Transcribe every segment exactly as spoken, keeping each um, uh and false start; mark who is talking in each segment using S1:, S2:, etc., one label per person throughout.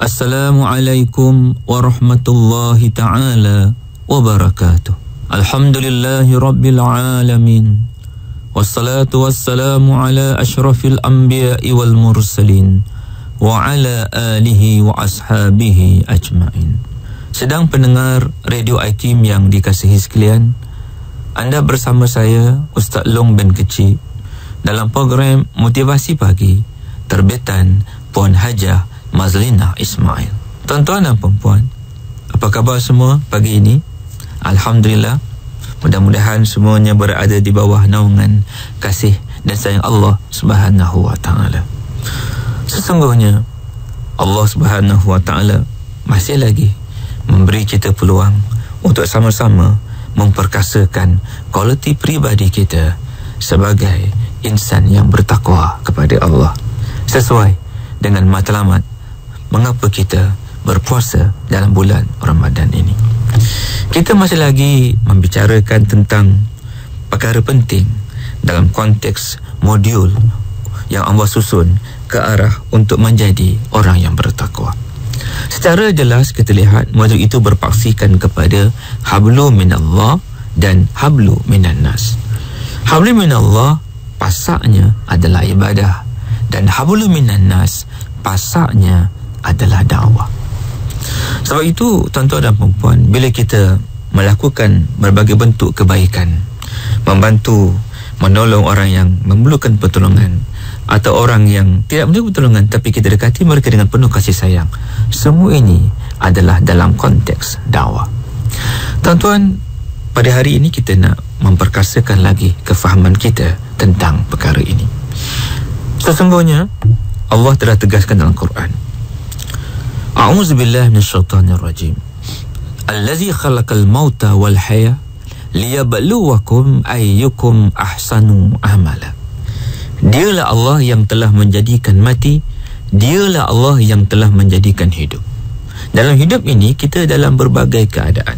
S1: Assalamualaikum warahmatullahi ta'ala wabarakatuh. Alhamdulillahi rabbil alamin. Wassalatu wassalamu ala ashrafil anbiya'i wal mursalin wa ala alihi wa ashabihi ajma'in. Sedang pendengar Radio I-Team yang dikasihi sekalian, anda bersama saya Ustaz Long bin Kecil dalam program Motivasi Pagi terbitan Puan Hajah Mazlina Ismail. Tuan-tuan dan puan-puan, apa khabar semua pagi ini? Alhamdulillah, mudah-mudahan semuanya berada di bawah naungan kasih dan sayang Allah Subhanahu wa taala. Sesungguhnya Allah Subhanahu wa taala masih lagi memberi kita peluang untuk sama-sama memperkasakan kualiti pribadi kita sebagai insan yang bertakwa kepada Allah, sesuai dengan matlamat mengapa kita berpuasa dalam bulan Ramadan ini. Kita masih lagi membicarakan tentang perkara penting dalam konteks modul yang Allah susun ke arah untuk menjadi orang yang bertakwa. Secara jelas kita lihat modul itu berpaksikan kepada hablu minallah dan hablu minannas. Hablu minallah pasaknya adalah ibadah, dan hablu minannas pasaknya adalah dakwah. Sebab itu tuan-tuan dan puan-puan, bila kita melakukan berbagai bentuk kebaikan, membantu, menolong orang yang memerlukan pertolongan, atau orang yang tidak memerlukan pertolongan tapi kita dekati mereka dengan penuh kasih sayang, semua ini adalah dalam konteks dakwah. Tuan-tuan, pada hari ini kita nak memperkasakan lagi kefahaman kita tentang perkara ini. Sesungguhnya Allah telah tegaskan dalam Quran, A'udzubillahi minasyaitonir rajim. Allazi khalaqal mauta wal haya liyabluwakum ayyukum ahsanu amala. Dialah Allah yang telah menjadikan mati, dialah Allah yang telah menjadikan hidup. Dalam hidup ini kita dalam berbagai keadaan.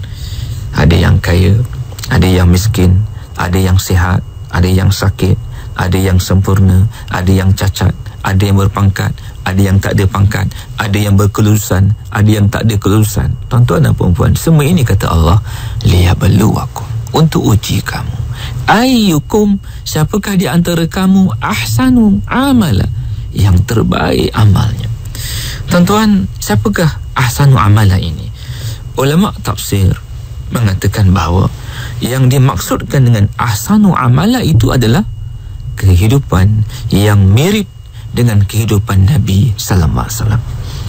S1: Ada yang kaya, ada yang miskin, ada yang sihat, ada yang sakit, ada yang sempurna, ada yang cacat, ada yang berpangkat, ada yang tak ada pangkat, ada yang berkelulusan, ada yang tak ada kelulusan. Tuan-tuan dan puan-puan, semua ini kata Allah liyabluwakum, untuk uji kamu. Ayyukum, siapakah di antara kamu ahsanu amala, yang terbaik amalnya. Tuan-tuan, siapakah ahsanu amala ini? Ulama tafsir mengatakan bahawa yang dimaksudkan dengan ahsanu amala itu adalah kehidupan yang mirip dengan kehidupan Nabi sallallahu alaihi wasallam.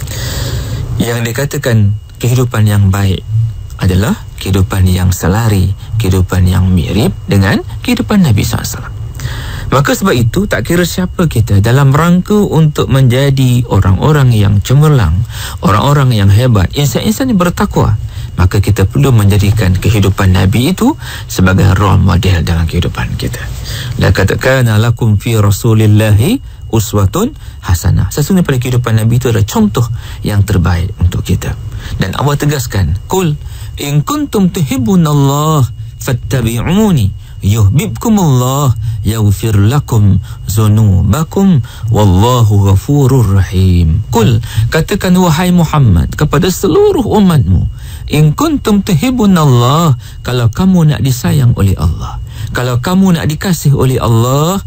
S1: Yang dikatakan kehidupan yang baik adalah kehidupan yang selari, kehidupan yang mirip dengan kehidupan Nabi sallallahu alaihi wasallam. Maka sebab itu tak kira siapa kita, dalam rangka untuk menjadi orang-orang yang cemerlang, orang-orang yang hebat, insan-insan yang bertakwa, maka kita perlu menjadikan kehidupan Nabi itu sebagai role model dalam kehidupan kita. Laqad kana lakum fi rasulillahi uswatun hasanah. Sesungguhnya pada kehidupan Nabi itu adalah contoh yang terbaik untuk kita. Dan Allah tegaskan, Qul in kuntum tuhibbunallah fattabi'uni yuhibbukumullah yaghfir lakum dzunubakum wallahu ghafurur rahim. Qul, katakan wahai Muhammad kepada seluruh umatmu, in kuntum tuhibbunallah, kalau kamu nak disayang oleh Allah, kalau kamu nak dikasih oleh Allah,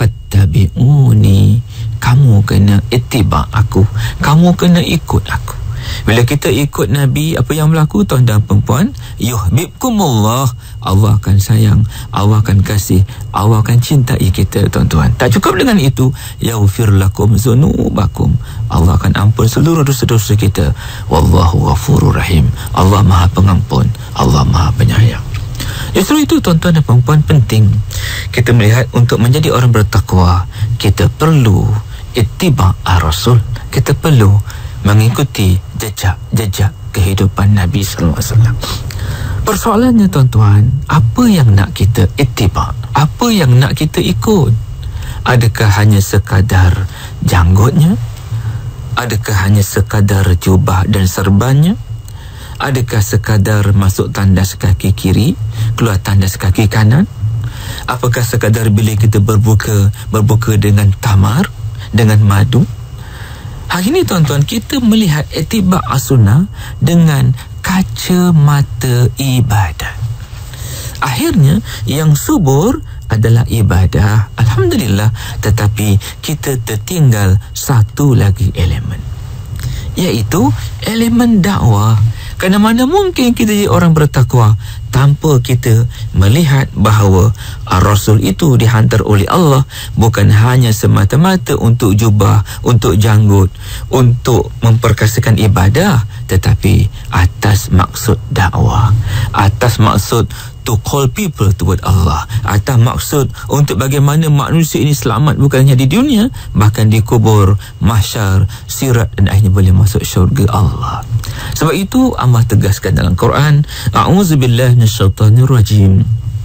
S1: fattabi'uni, kamu kena ittiba aku, kamu kena ikut aku. Bila kita ikut Nabi, apa yang berlaku tuan dan perempuan? Yuhibbukumullah, Allah akan sayang, Allah akan kasih, Allah akan cintai kita tuan-tuan. Tak cukup dengan itu, yaghfir lakum dzunubakum, Allah akan ampun seluruh dosa-dosa kita. Wallahu ghafurur rahim, Allah Maha Pengampun, Allah Maha Penyayang. Justru itu tuan-tuan dan perempuan, penting kita melihat untuk menjadi orang bertakwa, kita perlu ittiba' ar-rasul, kita perlu mengikuti jejak-jejak kehidupan Nabi sallallahu alaihi wasallam. Persoalannya tuan-tuan, apa yang nak kita ittiba'? Apa yang nak kita ikut? Adakah hanya sekadar janggutnya? Adakah hanya sekadar jubah dan serbannya? Adakah sekadar masuk tandas kaki kiri, keluar tandas kaki kanan? Apakah sekadar bila kita berbuka, berbuka dengan tamar, dengan madu? Hari ni tuan-tuan, kita melihat ittiba' as-sunnah dengan kacamata ibadat. Akhirnya yang subur adalah ibadah, alhamdulillah, tetapi kita tertinggal satu lagi elemen, iaitu elemen dakwah. Kerana mana mungkin kita jadi orang bertakwa tanpa kita melihat bahawa Rasul itu dihantar oleh Allah bukan hanya semata-mata untuk jubah, untuk janggut, untuk memperkasakan ibadah, tetapi atas maksud dakwah, atas maksud to call people toward Allah, atas maksud untuk bagaimana manusia ini selamat bukan hanya di dunia, bahkan di kubur, mahsyar, sirat, dan akhirnya boleh masuk syurga Allah. Sebab itu Allah tegaskan dalam Quran, a'udzubillahi minasyaitanir rajim,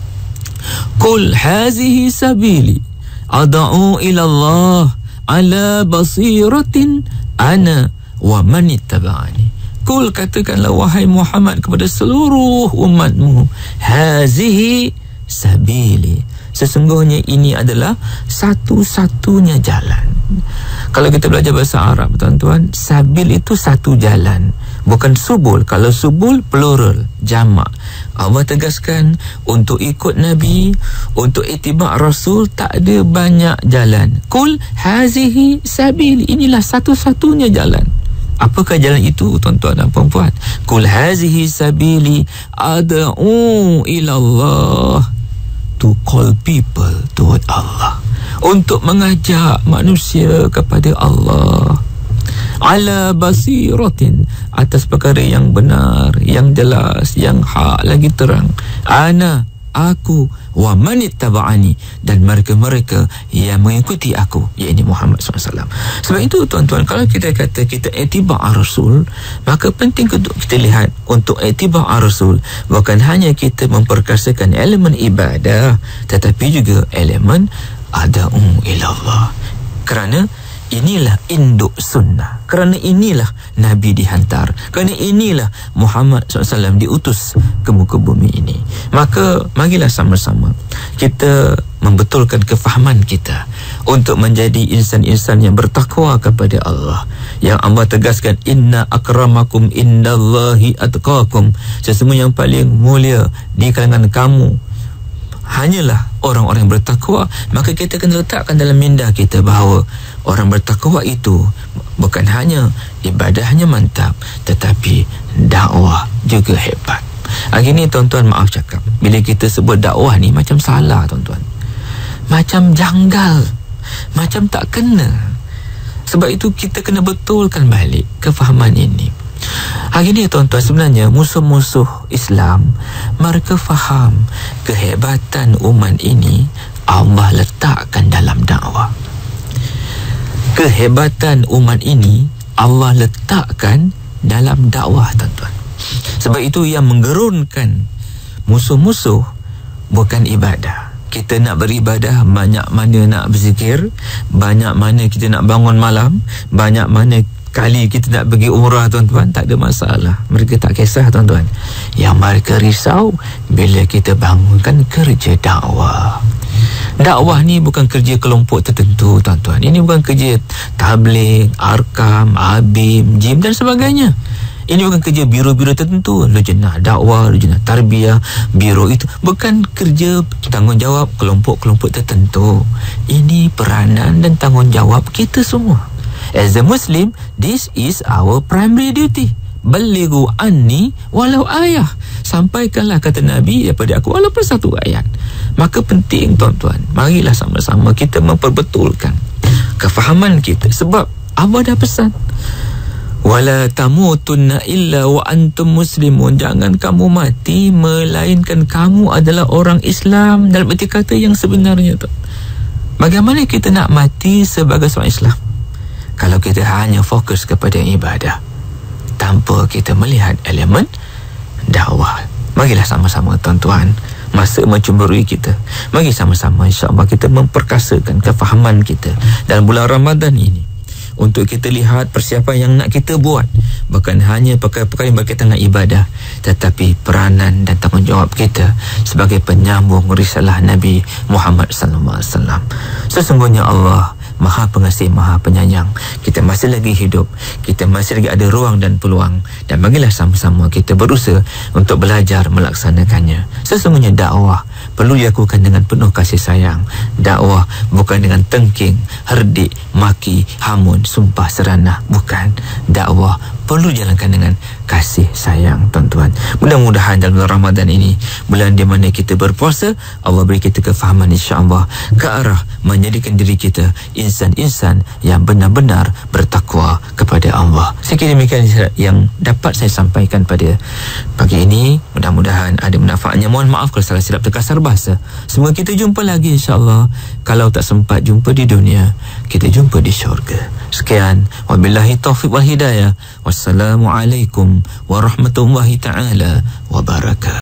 S1: qul hazihi sabili ad'u ila Allah ala basiratin ana wa man ittaba'ani. Kul, katakanlah wahai Muhammad kepada seluruh umatmu, hazihi sabili, sesungguhnya ini adalah satu-satunya jalan. Kalau kita belajar bahasa Arab, tuan-tuan, sabil itu satu jalan, bukan subul. Kalau subul plural, jamak. Allah tegaskan untuk ikut Nabi, untuk ittiba' Rasul, tak ada banyak jalan. Kul hazihi sabili, inilah satu-satunya jalan. Apakah jalan itu, tuan-tuan dan puan-puan? Kul hazihi sabili ad'u ila Allah, to call people toward Allah, untuk mengajak manusia kepada Allah, ala basiratin, atas perkara yang benar, yang jelas, yang hak lagi terang, ana, aku, wa man ittaba'ani, dan mereka-mereka yang mengikuti aku, iaitu Muhammad sallallahu alaihi wasallam. Sebab itu tuan-tuan, kalau kita kata kita ittiba' Rasul, maka penting untuk kita lihat untuk ittiba' Rasul bukan hanya kita memperkasakan elemen ibadah, tetapi juga elemen ad'u ilallah. Kerana inilah induk sunnah, kerana inilah Nabi dihantar, kerana inilah Muhammad sallallahu alaihi wasallam diutus ke muka bumi ini. Maka marilah sama-sama kita membetulkan kefahaman kita untuk menjadi insan-insan yang bertakwa kepada Allah, yang Allah tegaskan, inna akramakum indallahi atqakum, sesungguhnya yang paling mulia di kalangan kamu hanyalah orang-orang yang bertakwa. Maka kita kena letakkan dalam minda kita bahawa orang bertakwa itu bukan hanya ibadahnya mantap, tetapi dakwah juga hebat. Hari ni tuan-tuan, maaf cakap, bila kita sebut dakwah ni macam salah, tuan-tuan, macam janggal, macam tak kena. Sebab itu kita kena betulkan balik kefahaman ini. Hari ni tuan-tuan, sebenarnya musuh-musuh Islam mereka faham kehebatan umat ini Allah letakkan dalam dakwah. Kehebatan umat ini Allah letakkan dalam dakwah, tuan-tuan. Sebab itu yang menggerunkan musuh-musuh bukan ibadah. Kita nak beribadah, banyak mana nak berzikir, banyak mana kita nak bangun malam, banyak mana kali kita nak pergi umrah, tuan-tuan, tak ada masalah. Mereka tak kisah, tuan-tuan. Yang mereka risau bila kita bangunkan kerja dakwah. Dakwah ni bukan kerja kelompok tertentu, tuan-tuan. Ini bukan kerja tabligh, arkam, abim, jim dan sebagainya. Ini bukan kerja biro-biro tertentu, lujnah dakwah, lujnah tarbiyah, biro itu bukan kerja tanggungjawab kelompok-kelompok tertentu. Ini peranan dan tanggungjawab kita semua. As a Muslim, this is our primary duty. Balighu anni walau ayah, sampaikanlah kata Nabi daripada aku walaupun satu ayat. Maka penting, tuan-tuan, marilah sama-sama kita memperbetulkan kefahaman kita. Sebab Allah dah pesan, wala tamutunna illa wa antum muslimun, jangan kamu mati melainkan kamu adalah orang Islam, dalam erti kata yang sebenarnya tu. Bagaimana kita nak mati sebagai seorang Islam kalau kita hanya fokus kepada ibadah tanpa kita melihat elemen dakwah? Marilah sama-sama, tuan-tuan, masa mencemburui kita, mari sama-sama insya-Allah kita memperkasakan kefahaman kita dalam bulan Ramadan ini, untuk kita lihat persiapan yang nak kita buat bukan hanya perkara-perkara yang berkaitan dengan ibadah, tetapi peranan dan tanggungjawab kita sebagai penyambung risalah Nabi Muhammad sallallahu alaihi wasallam. Sesungguhnya Allah Maha Pengasih, Maha Penyayang. Kita masih lagi hidup, kita masih lagi ada ruang dan peluang, dan marilah sama-sama kita berusaha untuk belajar melaksanakannya. Sesungguhnya dakwah perlu dilakukan dengan penuh kasih sayang. Dakwah bukan dengan tengking, herdik, maki, hamun, sumpah seranah. Bukan. Dakwah perlu jalankan dengan kasih sayang, tuan-tuan. Mudah-mudahan dalam bulan Ramadan ini, bulan di mana kita berpuasa, Allah beri kita kefahaman insya-Allah ke arah menjadikan diri kita insan-insan yang benar-benar bertakwa kepada Allah. Sekiranya demikian yang dapat saya sampaikan pada pagi ini. Mudah-mudahan ada manfaatnya. Mohon maaf kalau salah silap terkasar bahasa. Semoga kita jumpa lagi insya-Allah. Kalau tak sempat jumpa di dunia, kita jumpa di syurga. Sekian, wabillahi taufiq wal hidayah. Wassalamualaikum warahmatullahi taala wabarakatuh.